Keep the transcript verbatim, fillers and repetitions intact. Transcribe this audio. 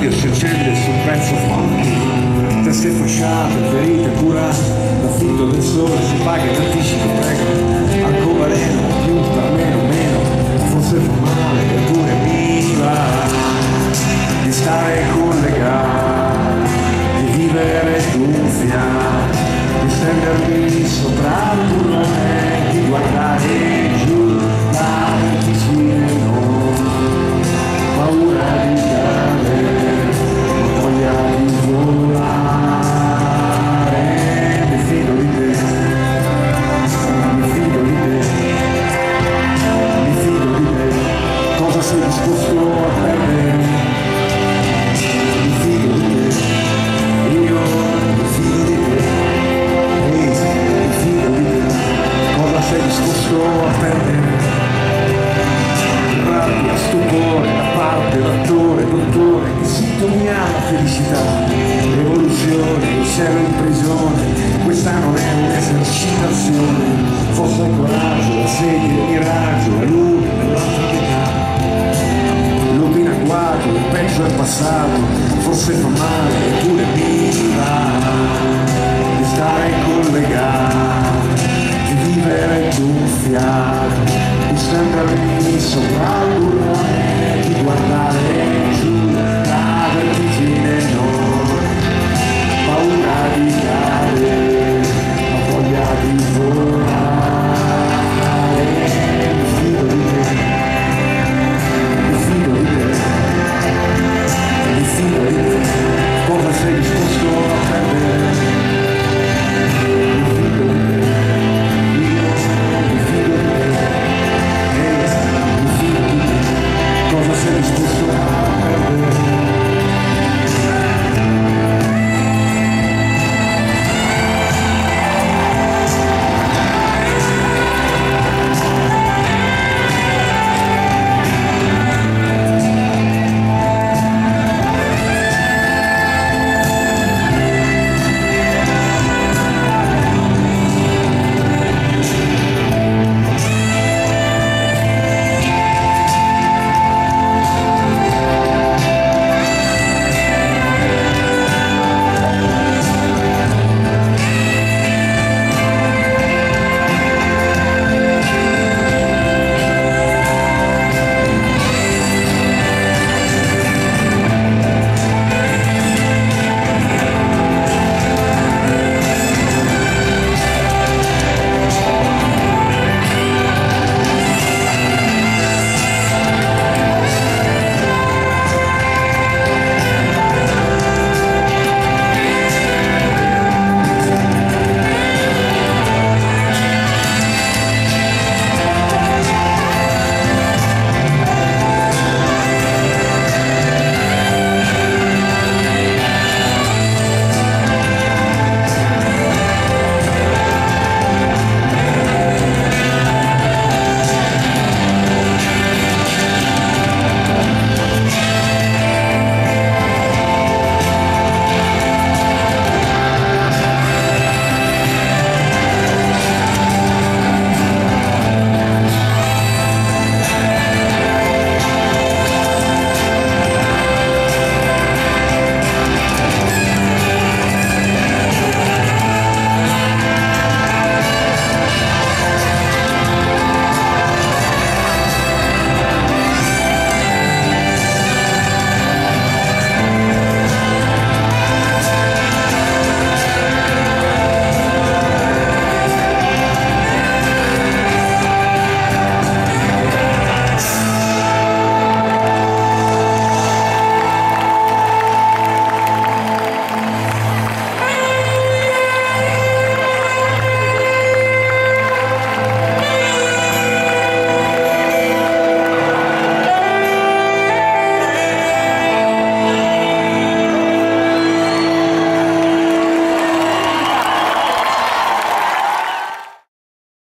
radio si accende sul pezzo funky, teste fasciate, ferite curate, l'affitto del sole si paga in anticipo, prego, arcobaleno, più per meno, meno, forse fa male, eppure mi va di stare collegato, di vivere gonfiato, di stendermi sopra il burrone, di guardare giù la vertigine, paura di cadere, voglia di volare, mi fido di te, mi fido di te, mi fido di te, cosa sei disposto a perdere, mi fido di te, io mi fido di te, ehi, mi fido di te, cosa sei disposto a perdere, rabbia, stupore, da parte, l'attore, dottore, che sintonia la felicità, rivoluzione, il cielo in prigione, questa non è un'esercitazione, forse il coraggio, la sedia, il miraggio, la luna nell'altra metà, lupi in agguato, il peggio è passato, forse fa male, eppure mi va di stare collegato, di vivere gonfiato, di stendermi sopra il burrone, di guardare giù la vertigine, no, paura di cadere, ma voglia di volare, mi fido di te, mi fido di te, mi fido di te, cosa sei disposto a perdere, mi fido di te, io mi fido di te, ehi, mi fido di te, cosa sei disposto a